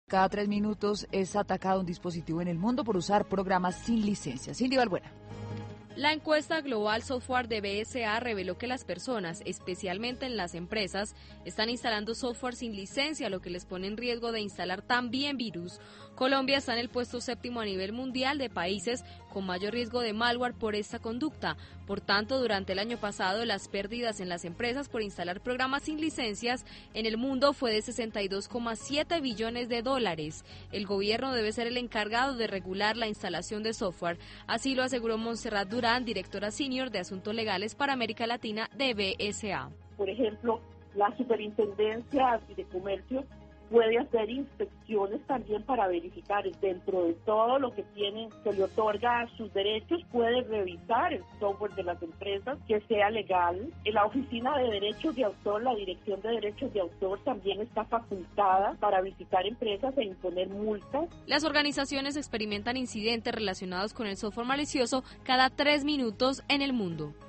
Cada 3 minutos es atacado un dispositivo en el mundo por usar programas sin licencia. Cindy Balbuena. La encuesta Global Software de BSA reveló que las personas, especialmente en las empresas, están instalando software sin licencia, lo que les pone en riesgo de instalar también virus. Colombia está en el puesto 7º a nivel mundial de países con mayor riesgo de malware por esta conducta. Por tanto, durante el año pasado, las pérdidas en las empresas por instalar programas sin licencias en el mundo fue de 62,7 billones de dólares. El gobierno debe ser el encargado de regular la instalación de software. Así lo aseguró Montserrat Durán, directora senior de Asuntos Legales para América Latina de BSA. Por ejemplo, la Superintendencia de Comercio puede hacer inspecciones también para verificar dentro de todo lo que tiene, se le otorga sus derechos, puede revisar el software de las empresas que sea legal. En la Oficina de Derechos de Autor, la Dirección de Derechos de Autor también está facultada para visitar empresas e imponer multas. Las organizaciones experimentan incidentes relacionados con el software malicioso cada 3 minutos en el mundo.